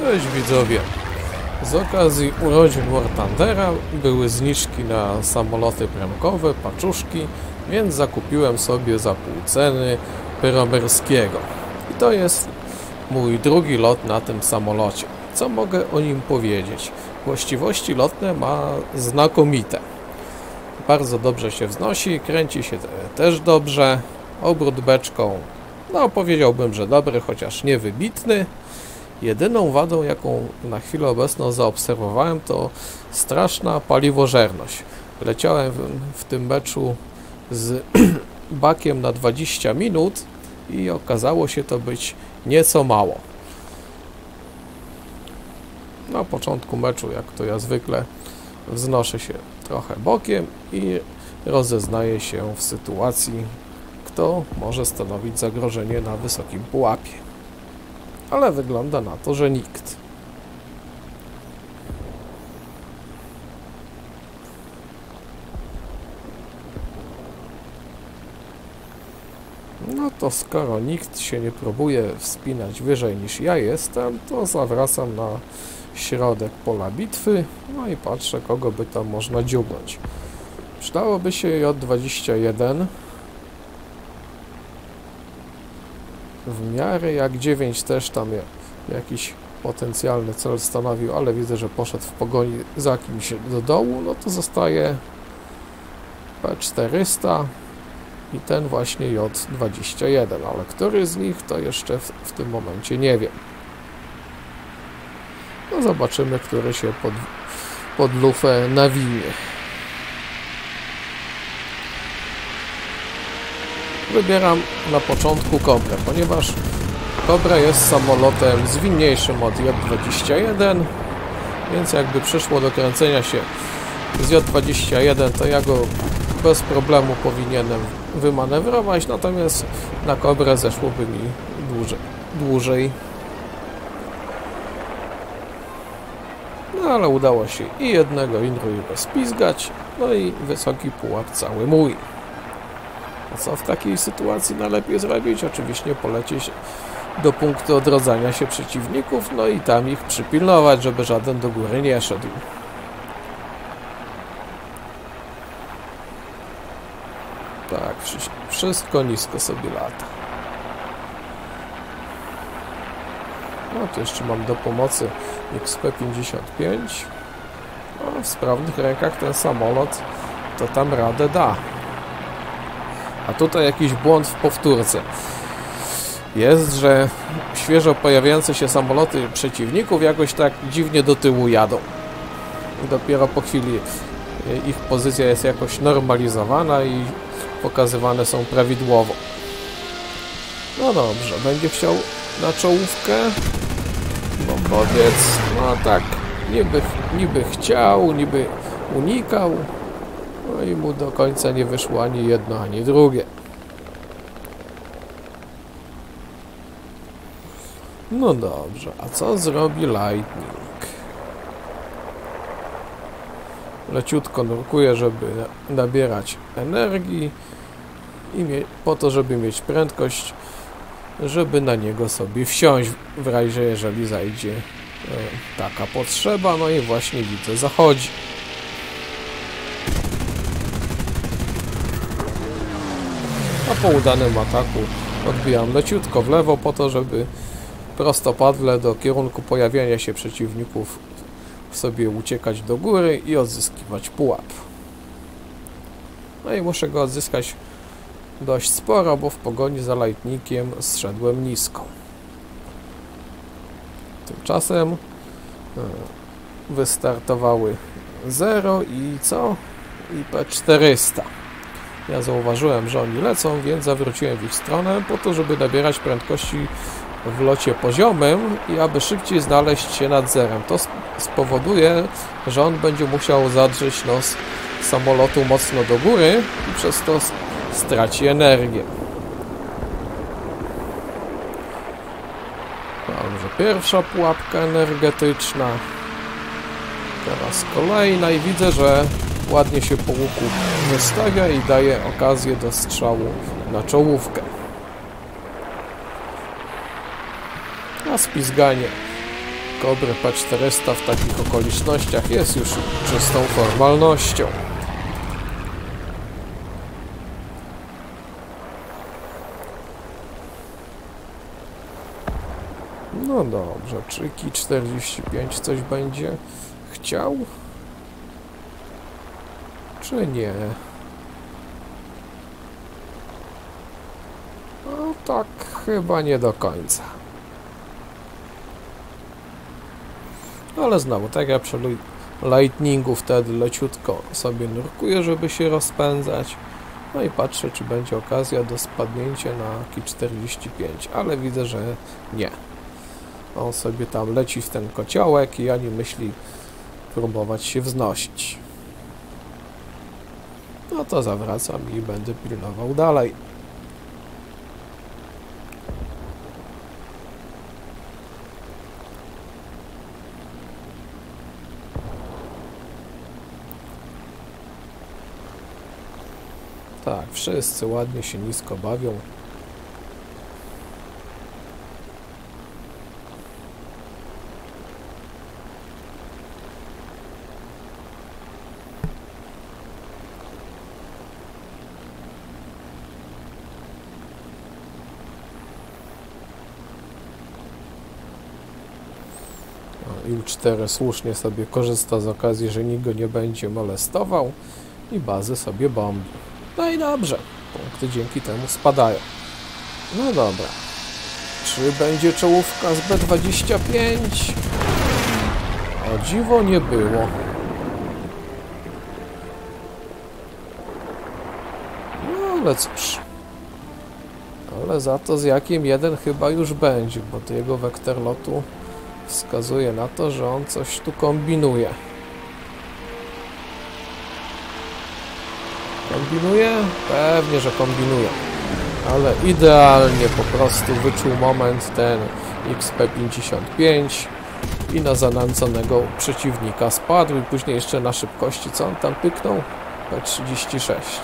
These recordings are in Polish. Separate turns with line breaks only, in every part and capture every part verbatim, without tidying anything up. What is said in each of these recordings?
Cześć widzowie! Z okazji urodzin War Thundera były zniżki na samoloty premkowe, paczuszki, więc zakupiłem sobie za pół ceny Pyromerskiego. I to jest mój drugi lot na tym samolocie. Co mogę o nim powiedzieć? Właściwości lotne ma znakomite. Bardzo dobrze się wznosi, kręci się też dobrze. Obrót beczką, no powiedziałbym, że dobry, chociaż niewybitny. Jedyną wadą, jaką na chwilę obecną zaobserwowałem, to straszna paliwożerność. Leciałem w, w tym meczu z bakiem na dwadzieścia minut i okazało się to być nieco mało. Na początku meczu, jak to ja zwykle, wznoszę się trochę bokiem i rozeznaję się w sytuacji, kto może stanowić zagrożenie na wysokim pułapie. Ale wygląda na to, że nikt. No to skoro nikt się nie próbuje wspinać wyżej niż ja jestem, to zawracam na środek pola bitwy, no i patrzę, kogo by tam można dziubnąć. Przydałoby się J dwadzieścia jeden. W miarę jak dziewięć też tam jakiś potencjalny cel stanowił, ale widzę, że poszedł w pogoni za kimś do dołu, no to zostaje P czterysta i ten właśnie J dwadzieścia jeden, ale który z nich to jeszcze w, w tym momencie nie wiem. No zobaczymy, który się pod, pod lufę nawinie. Wybieram na początku Kobrę, ponieważ Kobra jest samolotem zwinniejszym od J dwadzieścia jeden, więc jakby przyszło do kręcenia się z J dwadzieścia jeden, to ja go bez problemu powinienem wymanewrować, natomiast na Kobrę zeszłoby mi dłużej. dłużej. No ale udało się i jednego, i drugiego spizgać, no i wysoki pułap cały mój. A co w takiej sytuacji najlepiej zrobić? Oczywiście polecieć do punktu odrodzenia się przeciwników, no i tam ich przypilnować, żeby żaden do góry nie szedł. Tak, wszystko nisko sobie lata. No to jeszcze mam do pomocy X P pięćdziesiąt pięć. No, w sprawnych rękach ten samolot to tam radę da. A tutaj jakiś błąd w powtórce jest, że świeżo pojawiające się samoloty przeciwników jakoś tak dziwnie do tyłu jadą. Dopiero po chwili ich pozycja jest jakoś normalizowana i pokazywane są prawidłowo. No dobrze, będzie chciał na czołówkę bombowiec. No tak, niby, niby chciał, niby unikał. No i mu do końca nie wyszło ani jedno, ani drugie. No dobrze, a co zrobi Lightning? Leciutko nurkuje, żeby nabierać energii i po to, żeby mieć prędkość, żeby na niego sobie wsiąść w razie, jeżeli zajdzie e, taka potrzeba. No i właśnie widzę, zachodzi. A po udanym ataku odbijam leciutko w lewo po to, żeby prostopadle do kierunku pojawiania się przeciwników sobie uciekać do góry i odzyskiwać pułap. No i muszę go odzyskać dość sporo, bo w pogoni za Lightningiem zszedłem nisko. Tymczasem wystartowały zero i co? I P czterysta. Ja zauważyłem, że oni lecą, więc zawróciłem w ich stronę po to, żeby nabierać prędkości w locie poziomym i aby szybciej znaleźć się nad zerem. To spowoduje, że on będzie musiał zadrzeć nos samolotu mocno do góry i przez to straci energię. Dobrze, pierwsza pułapka energetyczna. Teraz kolejna i widzę, że ładnie się po łuku wystawia i daje okazję do strzału na czołówkę. A spizganie Cobra P czterysta w takich okolicznościach jest już czystą formalnością. No dobrze, czy Ki czterdzieści pięć coś będzie chciał? Czy nie? No tak chyba nie do końca. Ale znowu, tak jak przy Lightningu wtedy leciutko sobie nurkuję, żeby się rozpędzać. No i patrzę, czy będzie okazja do spadnięcia na Ki czterdzieści pięć, ale widzę, że nie. On sobie tam leci w ten kociołek i ani myśli próbować się wznosić. No to zawracam i będę pilnował dalej. Tak, wszyscy ładnie się nisko bawią. U cztery słusznie sobie korzysta z okazji, że nikt go nie będzie molestował i bazę sobie bombi. No i dobrze, punkty dzięki temu spadają. No dobra, czy będzie czołówka z B dwadzieścia pięć? O dziwo nie było. No ale cóż. Ale za to z jakim jeden chyba już będzie, bo to jego wektor lotu wskazuje na to, że on coś tu kombinuje. Kombinuje? Pewnie, że kombinuje. Ale idealnie po prostu wyczuł moment ten X P pięćdziesiąt pięć i na zanęconego przeciwnika spadł i później jeszcze na szybkości, co on tam pyknął? P trzydzieści sześć.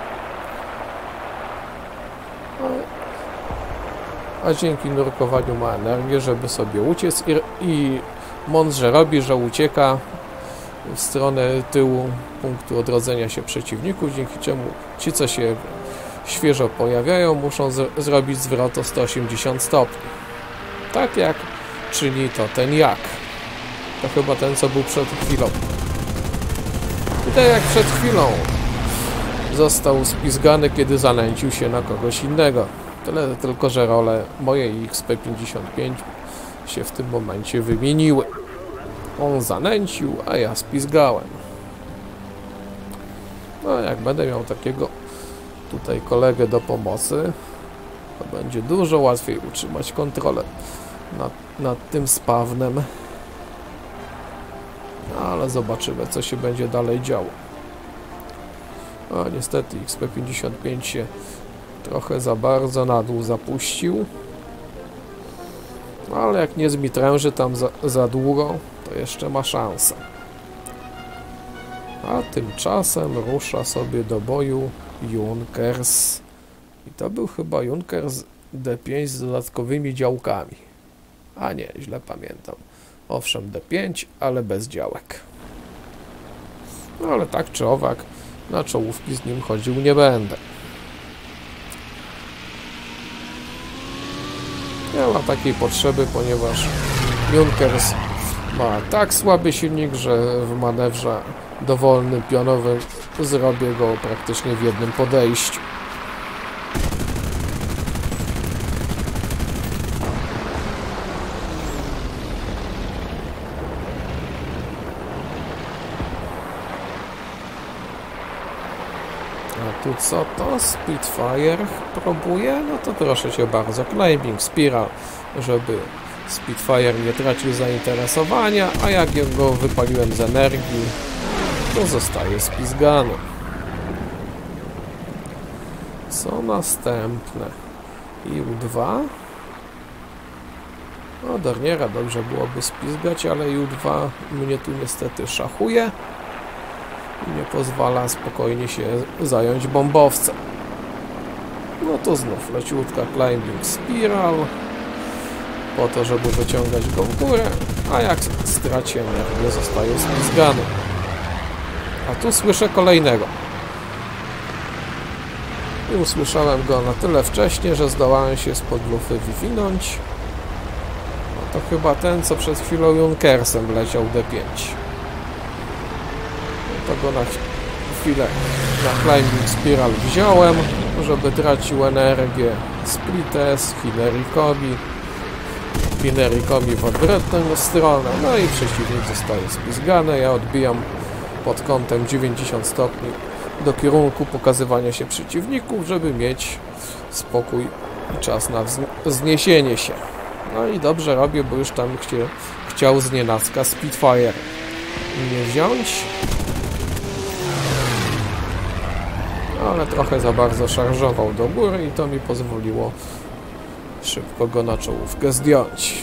A dzięki nurkowaniu ma energię, żeby sobie uciec i, i mądrze robi, że ucieka w stronę tyłu punktu odrodzenia się przeciwników, dzięki czemu ci, co się świeżo pojawiają, muszą z, zrobić zwrot o sto osiemdziesiąt stopni. Tak jak czyni to ten jak. To chyba ten, co był przed chwilą. I tak jak przed chwilą został spizgany, kiedy zanęcił się na kogoś innego. Tyle tylko, że role mojej X P pięćdziesiąt pięć się w tym momencie wymieniły. On zanęcił, a ja spizgałem. No jak będę miał takiego tutaj kolegę do pomocy, to będzie dużo łatwiej utrzymać kontrolę nad, nad tym spawnem. Ale zobaczymy, co się będzie dalej działo. A niestety X P pięćdziesiąt pięć się trochę za bardzo na dół zapuścił. Ale jak nie zmitręży tam za, za długo, to jeszcze ma szansę. A tymczasem rusza sobie do boju Junkers. I to był chyba Junkers D pięć z dodatkowymi działkami. A nie, źle pamiętam. Owszem, D pięć, ale bez działek. No ale tak czy owak, na czołówki z nim chodził nie będę. Nie ma takiej potrzeby, ponieważ Junkers ma tak słaby silnik, że w manewrze dowolnym, pionowym zrobię go praktycznie w jednym podejściu. A tu co to? Spitfire próbuje? No to proszę cię bardzo. Climbing Spiral, żeby Spitfire nie tracił zainteresowania, a jak go wypaliłem z energii, to zostaje spizgany. Co następne? I U dwa. No, Dorniera dobrze byłoby spizgać, ale I U dwa mnie tu niestety szachuje i nie pozwala spokojnie się zająć bombowcem. No to znów leciutka Climbing Spiral po to, żeby wyciągać go w górę. a jak straci energię, zostaje spizgany. A tu słyszę kolejnego. I usłyszałem go na tyle wcześnie, że zdołałem się spod lufy wywinąć. No to chyba ten, co przed chwilą Junkersem leciał D pięć. No to go na chwilę na Climbing Spiral wziąłem, żeby tracił energię. Splites, Hinerikomi. Hinerikomi w odwrotną stronę. No i przeciwnik zostaje spizgany. Ja odbijam pod kątem dziewięćdziesiąt stopni do kierunku pokazywania się przeciwników, żeby mieć spokój i czas na wzniesienie się. No i dobrze robię, bo już tam chcie, chciał znienacka Spitfire mnie wziąć. Ale trochę za bardzo szarżował do góry i to mi pozwoliło szybko go na czołówkę zdjąć.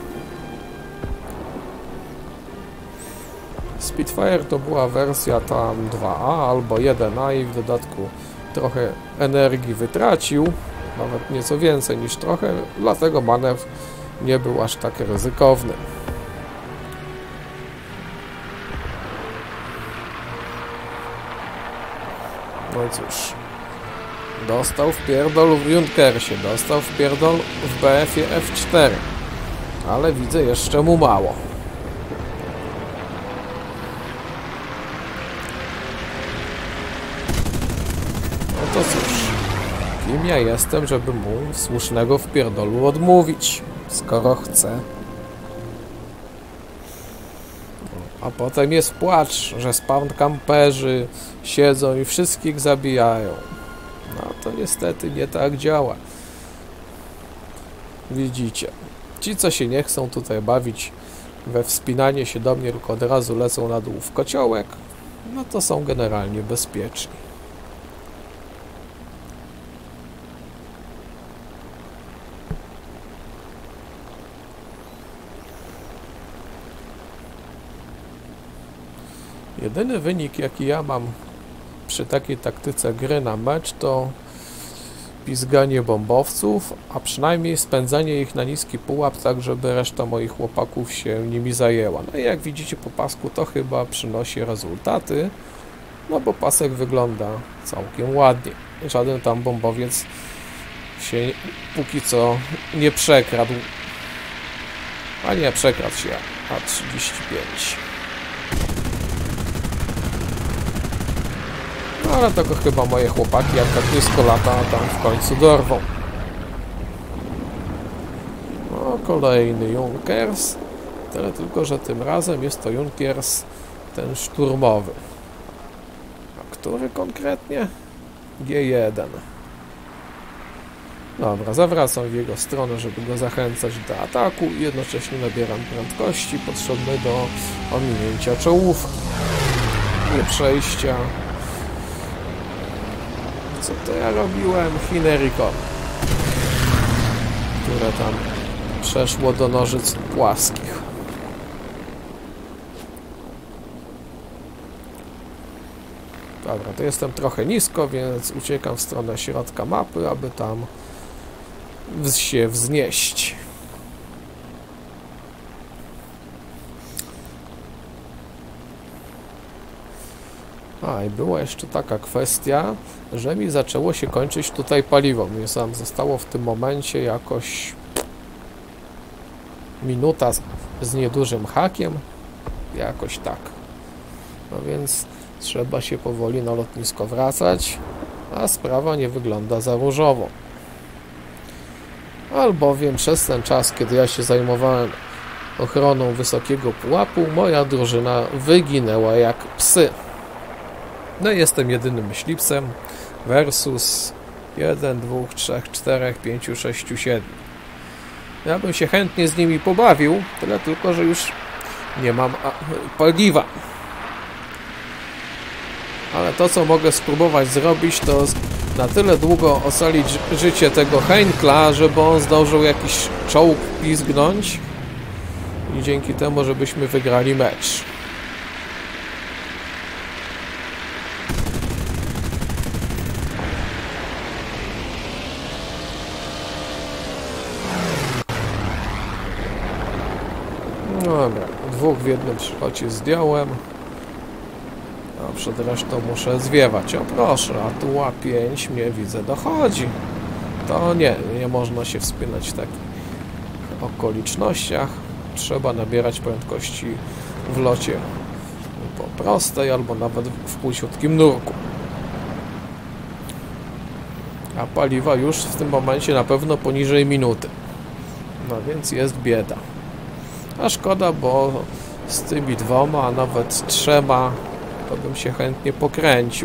Spitfire to była wersja tam dwa A albo jeden A i w dodatku trochę energii wytracił, nawet nieco więcej niż trochę, dlatego manewr nie był aż tak ryzykowny. No cóż, dostał w pierdol w Junkersie, dostał w pierdol w B F-ie F cztery, ale widzę jeszcze mu mało. No to cóż, kim ja jestem, żeby mu słusznego wpierdolu odmówić, skoro chce. A potem jest płacz, że spawn camperzy siedzą i wszystkich zabijają. No to niestety nie tak działa. Widzicie, ci co się nie chcą tutaj bawić we wspinanie się do mnie, tylko od razu lecą na dół w kociołek, no to są generalnie bezpieczni. Jedyny wynik, jaki ja mam przy takiej taktyce gry na mecz, to pizganie bombowców, a przynajmniej spędzanie ich na niski pułap, tak żeby reszta moich chłopaków się nimi zajęła. No i jak widzicie po pasku, to chyba przynosi rezultaty, no bo pasek wygląda całkiem ładnie. Żaden tam bombowiec się póki co nie przekradł. A nie, przekradł się A trzydzieści pięć. No ale tego chyba moje chłopaki, jak tak nisko lata, tam w końcu dorwą. No, kolejny Junkers. Tyle tylko, że tym razem jest to Junkers ten szturmowy. A który konkretnie? G jeden. Dobra, zawracam w jego stronę, żeby go zachęcać do ataku i jednocześnie nabieram prędkości potrzebnej do ominięcia czołówki. Nie przejścia. Co to ja robiłem? Hinerikomi, które tam przeszło do nożyc płaskich. Dobra, to jestem trochę nisko, więc uciekam w stronę środka mapy, aby tam się wznieść. A i była jeszcze taka kwestia, że mi zaczęło się kończyć tutaj paliwo. Mnie sam zostało w tym momencie jakoś minuta z, z niedużym hakiem. Jakoś tak. No więc trzeba się powoli na lotnisko wracać, a sprawa nie wygląda za różowo. Albowiem przez ten czas, kiedy ja się zajmowałem ochroną wysokiego pułapu, moja drużyna wyginęła jak psy. No i jestem jedynym myśliwcem versus jeden, dwa, trzy, cztery, pięć, sześć, siedem. Ja bym się chętnie z nimi pobawił, tyle tylko, że już nie mam paliwa. Ale to, co mogę spróbować zrobić, to na tyle długo ocalić życie tego Heinkla, żeby on zdążył jakiś czołg pizgnąć i dzięki temu, żebyśmy wygrali mecz. Dobra, dwóch w jednym przychodzie zdjąłem. A przed resztą muszę zwiewać. O proszę, a tu A pięć mnie widzę dochodzi. To nie, nie można się wspinać w takich okolicznościach. Trzeba nabierać prędkości w locie po prostej albo nawet w płyciutkim nurku. A paliwa już w tym momencie na pewno poniżej minuty. No więc jest bieda. A szkoda, bo z tymi dwoma, a nawet trzema to bym się chętnie pokręcił.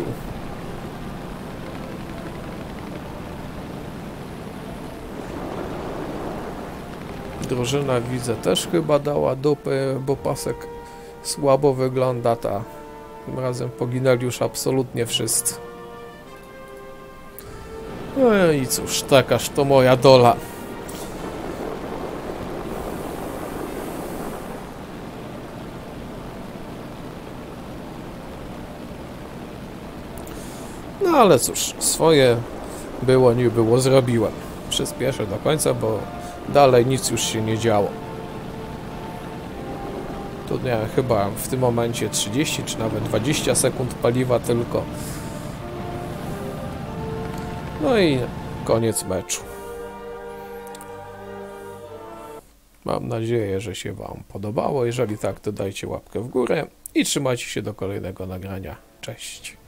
Drużyna, widzę, też chyba dała dupy, bo pasek słabo wygląda. Ta. Tym razem poginęli już absolutnie wszyscy. No i cóż, takaż to moja dola. No ale cóż, swoje było, nie było, zrobiłem. Przyspieszę do końca, bo dalej nic już się nie działo. Tu miałem chyba w tym momencie trzydzieści czy nawet dwadzieścia sekund paliwa tylko. No i koniec meczu. Mam nadzieję, że się Wam podobało. Jeżeli tak, to dajcie łapkę w górę i trzymajcie się do kolejnego nagrania. Cześć!